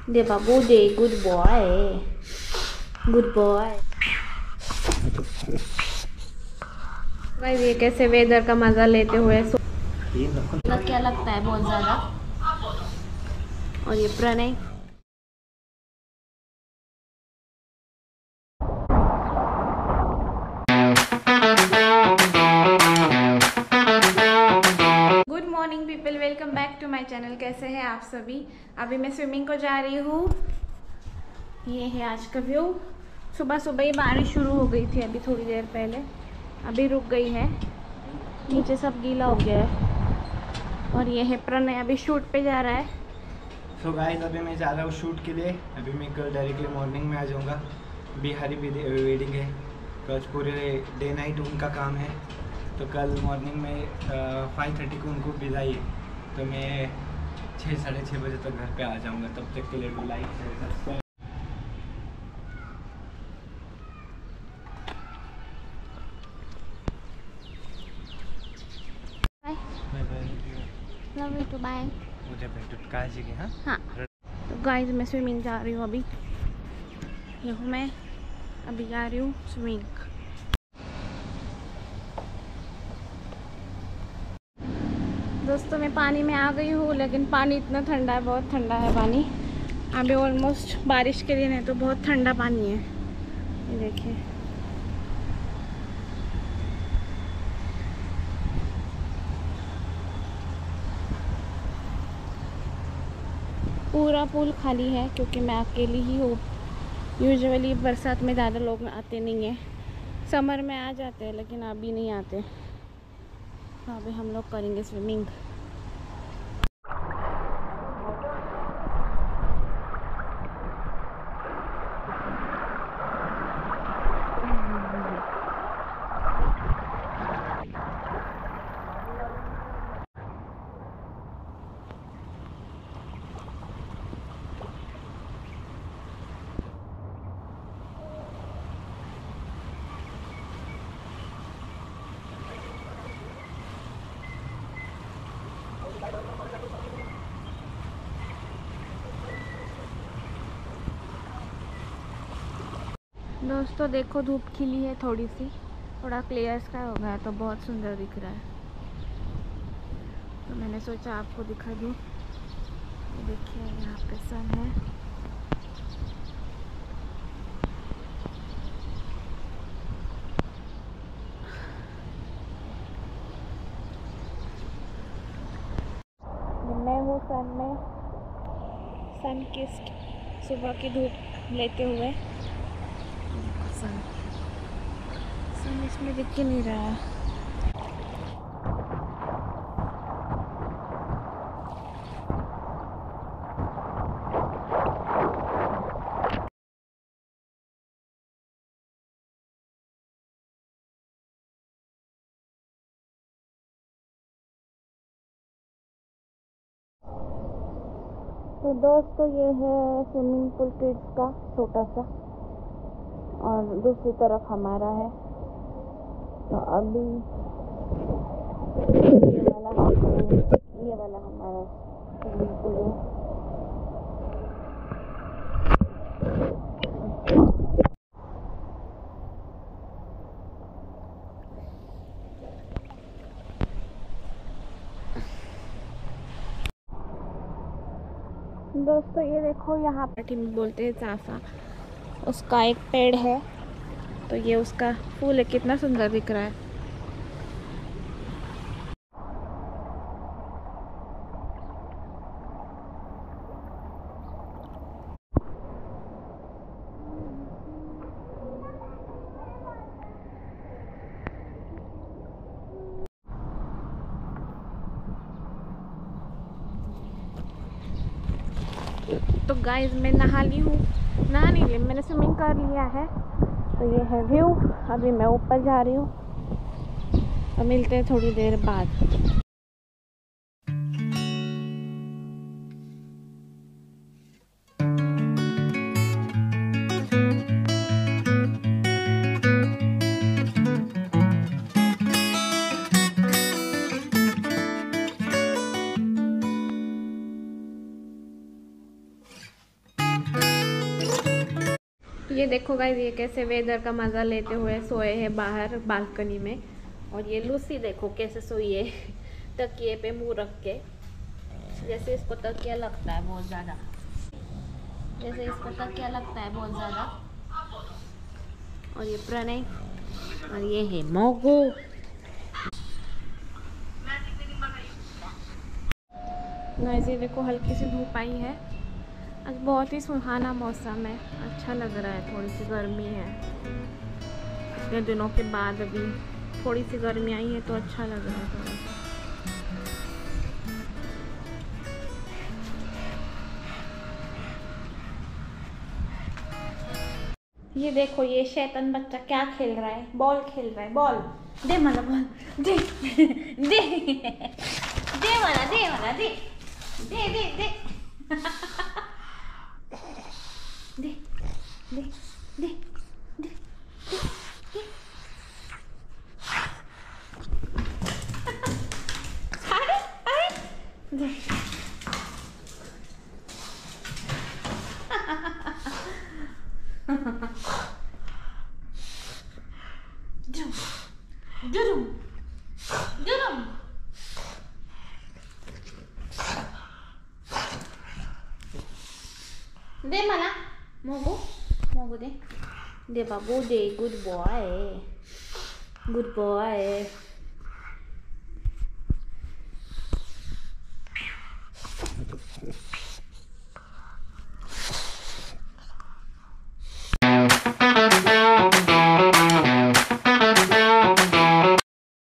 दे बाबू दे, good boy, good boy. Guys ये कैसे वेदर का मजा लेते हुए क्या लगता है बहुत ज्यादा। और ये Pranay good morning people, welcome back to my channel. कैसे हैं आप सभी। अभी मैं स्विमिंग को जा रही हूँ। ये है आज का व्यू। सुबह सुबह ही बारिश शुरू हो गई थी अभी थोड़ी देर पहले, अभी रुक गई है। नीचे सब गीला हो गया है। और ये है प्रणय, अभी शूट पे जा रहा है। सो गाइस अभी मैं जा रहा हूँ शूट के लिए। अभी मैं कल डायरेक्टली मॉर्निंग में आ जाऊँगा। बिहारी वेडिंग है तो आज पूरे डे नाइट उनका काम है। तो कल मॉर्निंग में 5:30 को उनको विदाई है। तो मैं 6 साढ़े 6 बजे तक घर पे आ जाऊँगा। तब तक के लिए भी like share subscribe. Love you too, bye. मुझे भेटू काळजी घे। हाँ तो गाइस मैं स्विमिंग जा रही हूँ अभी। ये हूँ मैं, अभी जा रही हूँ स्विमिंग। दोस्तों मैं पानी में आ गई हूँ, लेकिन पानी इतना ठंडा है, बहुत ठंडा है पानी। अभी ऑलमोस्ट बारिश के दिन है तो बहुत ठंडा पानी है। ये देखिए, पूरा पूल खाली है क्योंकि मैं अकेली ही हूँ। यूजुअली बरसात में ज़्यादा लोग आते नहीं हैं, समर में आ जाते हैं लेकिन अभी नहीं आते। तो अभी हम लोग करेंगे स्विमिंग। दोस्तों देखो धूप खिली है थोड़ी सी, थोड़ा क्लियर स्काई हो गया है तो बहुत सुंदर दिख रहा है। तो मैंने सोचा आपको दिखा दूँ। ये देखिए यहाँ पे सन है। मैं हूँ सन में, सन किस्ट, सुबह की धूप लेते हुए। सन सन इसमें दिख ही नहीं रहा है। तो दोस्तों ये है स्विमिंग पूल किड्स का छोटा सा, और दूसरी तरफ हमारा है। तो अभी ये वाला हमारा स्विमिंग पूल है। दोस्तों ये देखो यहाँ पर बोलते हैं चाफा, उसका एक पेड़ है। तो ये उसका फूल है, कितना सुंदर दिख रहा है। तो गाइस मैं नहा ली हूँ, नहा नहीं ली, मैंने स्विमिंग कर लिया है। तो ये है व्यू। अभी मैं ऊपर जा रही हूँ, तो मिलते हैं थोड़ी देर बाद। ये देखो गाइस, ये कैसे वेदर का मज़ा लेते हुए सोए हैं बाहर बालकनी में। और ये लूसी देखो कैसे सोई है तकिए पे मुंह रख के, जैसे इसको तकिया लगता है बहुत ज़्यादा, जैसे इसको तकिया लगता है बहुत ज़्यादा। और ये प्रणय और ये है मोगू। गाइस ये देखो हल्की सी धूप आई है, आज बहुत ही सुहाना मौसम है, अच्छा लग रहा है। थोड़ी सी गर्मी है, इतने दिनों के बाद अभी थोड़ी सी गर्मी आई है तो अच्छा लग रहा है थोड़ा। ये देखो ये शैतान बच्चा क्या खेल रहा है, बॉल खेल रहा है। बॉल दे मला, बॉल दे दे दे मला, दे मला, दे दे दे दे दे दे दे दे दे। अरे अरे दे। दुरुम दुरुम। दे मला मोगू, मोगू दे दे बाबू दे। Good boy, good boy.